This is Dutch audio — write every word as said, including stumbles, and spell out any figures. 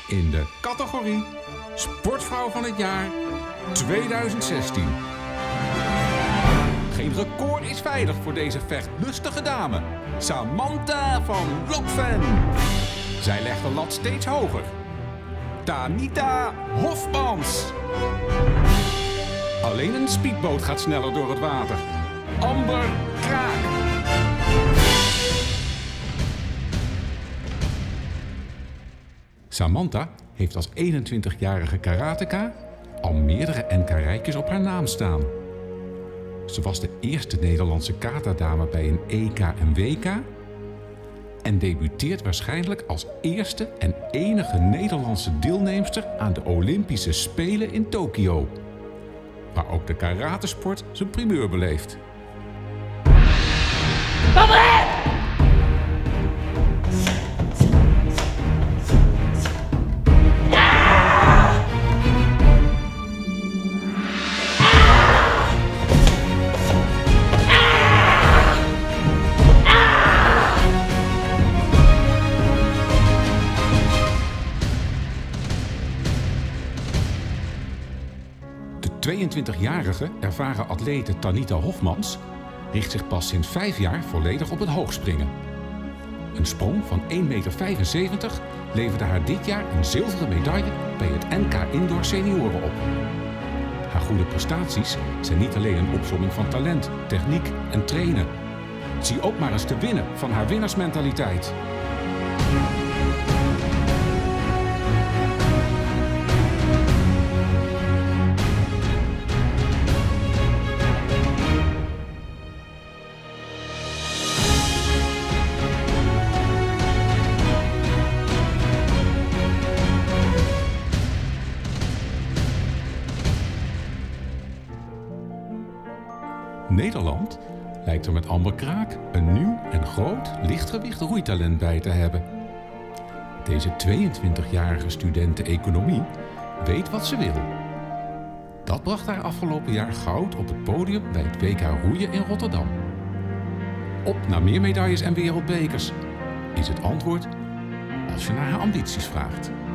in de categorie Sportvrouw van het jaar tweeduizend zestien. Geen record is veilig voor deze vechtlustige dame, Samantha van Lokven. Zij legt de lat steeds hoger. Tanita Hofmans. Alleen een speedboot gaat sneller door het water. Amber Kraak. Samantha heeft als eenentwintigjarige karateka al meerdere N K-rijkjes op haar naam staan. Ze was de eerste Nederlandse katadame bij een E K en W K en debuteert waarschijnlijk als eerste en enige Nederlandse deelnemster aan de Olympische Spelen in Tokio, waar ook de karatesport zijn primeur beleeft. De tweeëntwintigjarige ervaren atlete Tanita Hofmans richt zich pas sinds vijf jaar volledig op het hoogspringen. Een sprong van één meter vijfenzeventig leverde haar dit jaar een zilveren medaille bij het N K Indoor Senioren op. Haar goede prestaties zijn niet alleen een opsomming van talent, techniek en trainen. Zie ook maar eens te winnen van haar winnaarsmentaliteit. Nederland lijkt er met Amber Kraak een nieuw en groot lichtgewicht roeitalent bij te hebben. Deze tweeëntwintigjarige studente economie weet wat ze wil. Dat bracht haar afgelopen jaar goud op het podium bij het W K roeien in Rotterdam. Op naar meer medailles en wereldbekers is het antwoord als je naar haar ambities vraagt.